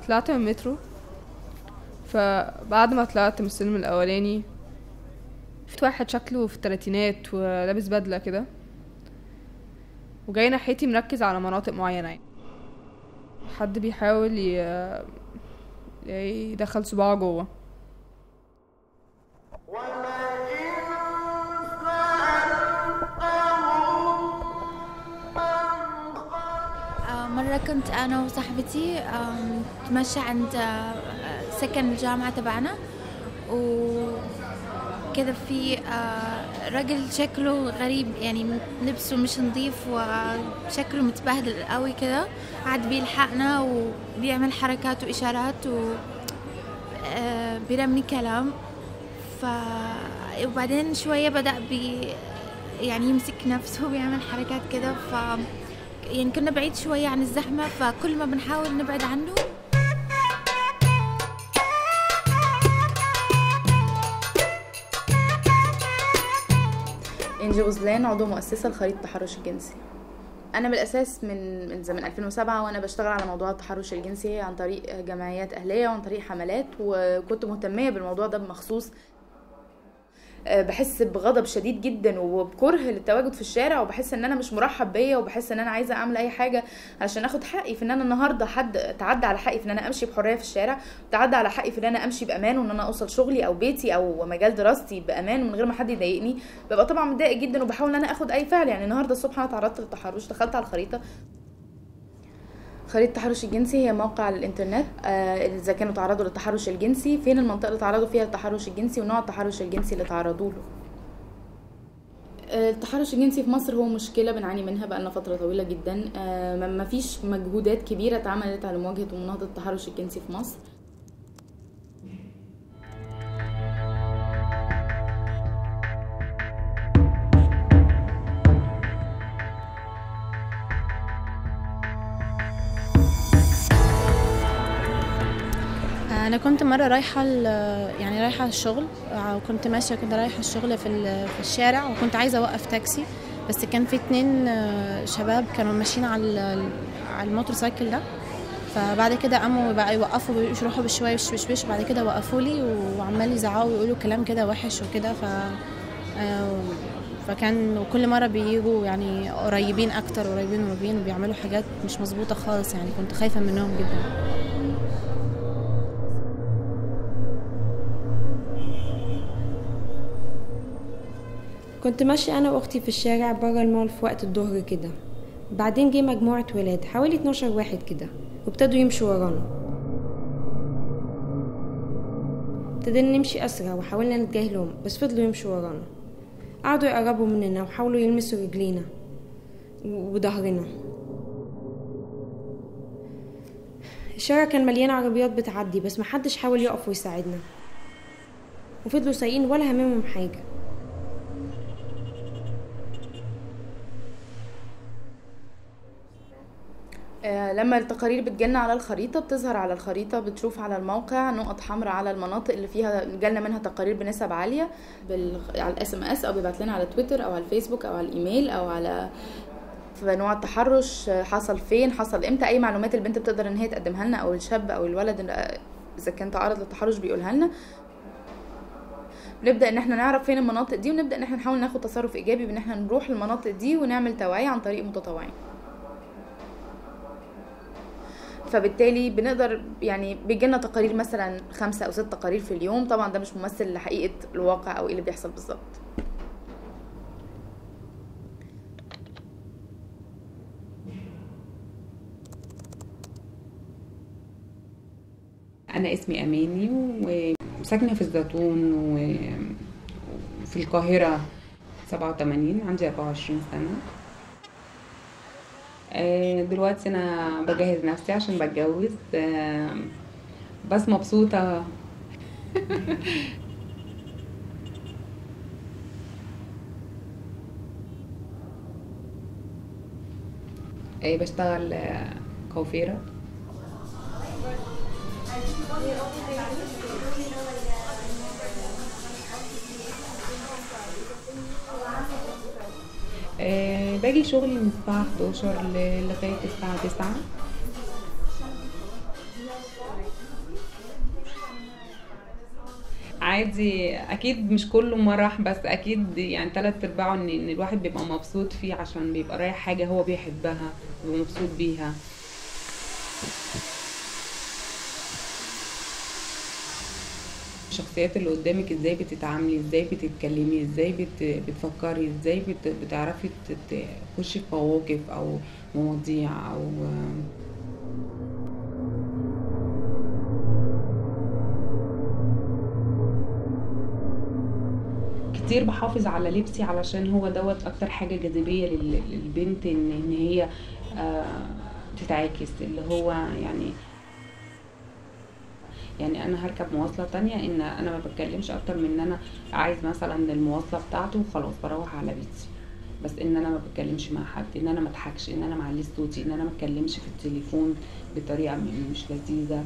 طلعت من المترو، فبعد ما طلعت من السلم الاولاني شفت واحد شكله في الثلاثينات ولابس بدله كده وجاي ناحيتي مركز على مناطق معينه، يعني حد بيحاول يدخل صباعه جوه. مرة كنت أنا وصاحبتي نتمشى عند سكن الجامعة تبعنا، وكذا في رجل شكله غريب، يعني لبسه مش نظيف وشكله متبهدل قوي كده، قعد بيلحقنا وبيعمل حركات وإشارات وبيرمي كلام. وبعدين شوية بدأ يعني يمسك نفسه وبيعمل حركات كده، يعني كنا بعيد شوية عن الزحمة، فكل ما بنحاول نبعد عنه. إنجي غزلان، عضو مؤسسة لخريطة التحرش الجنسي. أنا بالأساس من زمن 2007 وأنا بشتغل على موضوع التحرش الجنسي عن طريق جمعيات أهلية وعن طريق حملات، وكنت مهتمية بالموضوع ده بمخصوص. بحس بغضب شديد جدا وبكره للتواجد في الشارع، وبحس ان انا مش مرحب بيا، وبحس ان انا عايزه اعمل اي حاجه عشان اخد حقي في ان انا النهارده حد تعدى على حقي في ان انا امشي بحريه في الشارع، تعدى على حقي في ان انا امشي بامان وان انا اوصل شغلي او بيتي او مجال دراستي بامان ومن غير ما حد يضايقني. ببقى طبعا متضايقه جدا وبحاول ان انا اخد اي فعل. يعني النهارده الصبح انا تعرضت للتحرش، دخلت على الخريطه. خريطة التحرش الجنسي هي موقع على الانترنت اذا كانوا تعرضوا للتحرش الجنسي، فين المنطقه اللي تعرضوا فيها للتحرش الجنسي ونوع التحرش الجنسي اللي تعرضوا له. التحرش الجنسي في مصر هو مشكلة بنعاني منها بقالنا فترة طويلة جدا. مفيش مجهودات كبيرة اتعملت على مواجهة ومناهضة التحرش الجنسي في مصر. انا كنت مره رايحه الشغل، وكنت ماشيه كده رايحه الشغل في الشارع، وكنت عايزه اوقف تاكسي، بس كان في 2 شباب كانوا ماشيين على الموتوسيكل ده. فبعد كده قاموا بقى يوقفوا يروحوا بشويه بش، بعد كده وقفوا لي وعمال يزعقوا ويقولوا كلام كده وحش وكده. فكان وكل مره بيجوا يعني قريبين وبيعملوا حاجات مش مظبوطه خالص، يعني كنت خايفه منهم جدا. كنت ماشية أنا وأختي في الشارع برا المول في وقت الظهر كده، بعدين جه مجموعة ولاد حوالي 12 واحد كده وابتدوا يمشوا ورانا. ابتدينا نمشي أسرع وحاولنا نتجاهلهم، بس فضلوا يمشوا ورانا. قعدوا يقربوا مننا وحاولوا يلمسوا رجلينا وظهرنا. الشارع كان مليان عربيات بتعدي، بس محدش حاول يقف ويساعدنا، وفضلوا سايقين ولا هممهم حاجة. لما التقارير بتجيلنا على الخريطة بتظهر على الخريطة، بتشوف على الموقع نقط حمراء على المناطق اللي فيها جالنا منها تقارير بنسب عالية على الSMS او بيبعت لنا على تويتر او على الفيسبوك او على الايميل او على نوع التحرش حصل فين، حصل امتى، اي معلومات البنت بتقدر ان هي تقدمها لنا او الشاب او الولد اذا كان تعرض للتحرش بيقولها لنا. نبدأ ان احنا نعرف فين المناطق دي، ونبدأ ان احنا نحاول ناخد تصرف ايجابي بان احنا نروح المناطق دي ونعمل توعية عن طريق متطوعين. فبالتالي بنقدر يعني بيجينا تقارير مثلا 5 أو 6 تقارير في اليوم. طبعا ده مش ممثل لحقيقة الواقع او ايه اللي بيحصل بالظبط. انا اسمي اماني وساكنه في الزيتون وفي القاهره 87، عندي 24 سنه. دلوقتي انا بجهز نفسي عشان بتجوز، بس مبسوطه. بشتغل كوافيره. باجي شغلي من الساعة 11 لغاية الساعة 9. عادي اكيد مش كله مرح، بس اكيد يعني 3/4 ان الواحد بيبقى مبسوط فيه عشان بيبقى رايح حاجة هو بيحبها ومبسوط بيها. الشخصيات اللي قدامك ازاي بتتعاملي، ازاي بتتكلمي، ازاي بتفكري، ازاي بتعرفي تخشي في مواقف او مواضيع او كتير بحافظ على لبسي علشان هو دوت اكتر حاجة جاذبية للبنت، ان هي تتعاكس، اللي هو يعني انا هركب مواصلة تانية ان انا ما بتكلمش اكتر من ان انا عايز مثلا المواصلة بتاعته وخلاص بروح على بيتي، بس ان انا ما بتكلمش مع حد، ان انا ما اضحكش، ان انا معليش صوتي، ان انا ما اتكلمش في التليفون بطريقة مش لذيذة.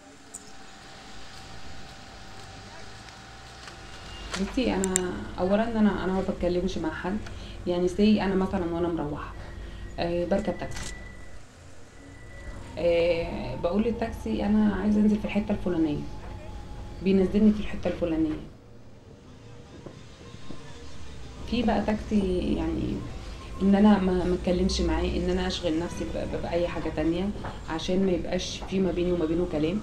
بصي انا اولا انا ما بتكلمش مع حد، يعني سي انا مثلا وانا مروحه بركب تاكسي، بقول للتاكسي انا عايزه انزل في الحته الفلانيه، بينزلني في الحته الفلانيه. في بقى تاكسي يعني ان انا ما اتكلمش معاه، ان انا اشغل نفسي باي حاجه تانية عشان ما يبقاش في ما بيني وما بينه كلام.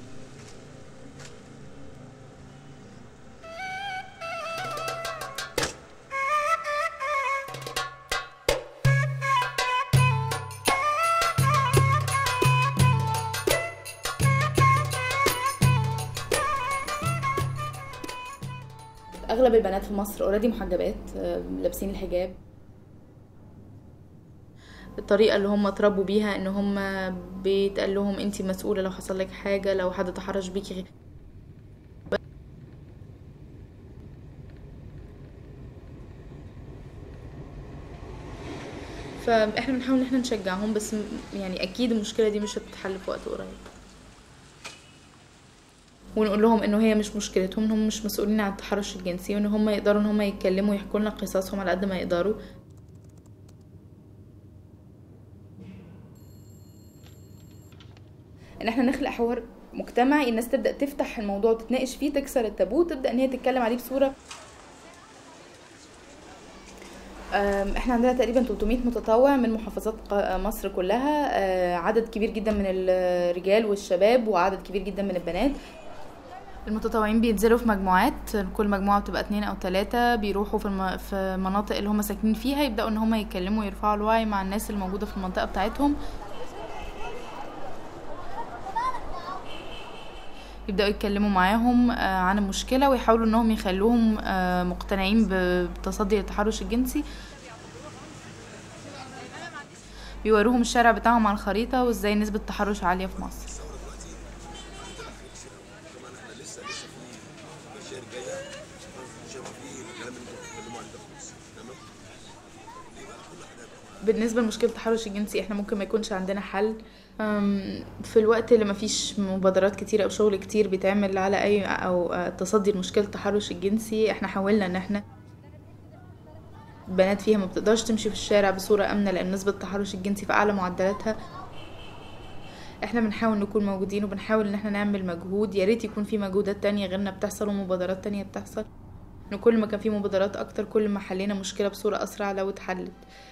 اغلب البنات في مصر اوريدي محجبات، لابسين الحجاب. الطريقه اللي هم اتربوا بيها ان هم بيتقال لهم انتي مسؤوله لو حصل لك حاجه، لو حد تحرش بيكي. فاحنا بنحاول ان احنا نشجعهم، بس يعني اكيد المشكله دي مش هتتحل في وقت قريب، ونقول لهم انه هي مش مشكلتهم، ان هم مش مسؤولين عن التحرش الجنسي، وان هم يقدروا ان هم يتكلموا ويحكوا لنا قصصهم على قد ما يقدروا. ان احنا نخلق حوار مجتمعي، الناس تبدا تفتح الموضوع وتتناقش فيه، تكسر التابو، تبدا ان هي تتكلم عليه بصوره. احنا عندنا تقريبا 300 متطوع من محافظات مصر كلها، عدد كبير جدا من الرجال والشباب وعدد كبير جدا من البنات. المتطوعين بينزلوا في مجموعات، كل مجموعة بتبقى 2 أو 3، بيروحوا في المناطق اللي هم ساكنين فيها، يبدأوا ان هم يتكلموا ويرفعوا الوعي مع الناس الموجودة في المنطقة بتاعتهم، يبدأوا يتكلموا معاهم عن المشكلة، ويحاولوا انهم يخلوهم مقتنعين بتصدي للتحرش الجنسي. بيوروهم الشارع بتاعهم على الخريطة وازاي نسبة التحرش عالية في مصر. بالنسبة لمشكلة التحرش الجنسي احنا ممكن ما يكونش عندنا حل في الوقت اللي ما فيش مبادرات كتير او شغل كتير بيتعمل على اي او تصدي لمشكلة التحرش الجنسي. احنا حاولنا ان احنا البنات فيها ما بتقدرش تمشي في الشارع بصورة امنة لان نسبة التحرش الجنسي في اعلى معدلاتها. احنا بنحاول نكون موجودين وبنحاول ان احنا نعمل مجهود، يا ريت يكون في مجهودات تانية غيرنا بتحصل ومبادرات تانية بتحصل، ان كل ما كان في مبادرات اكتر كل ما حلينا مشكلة بصورة اسرع لو اتحلت.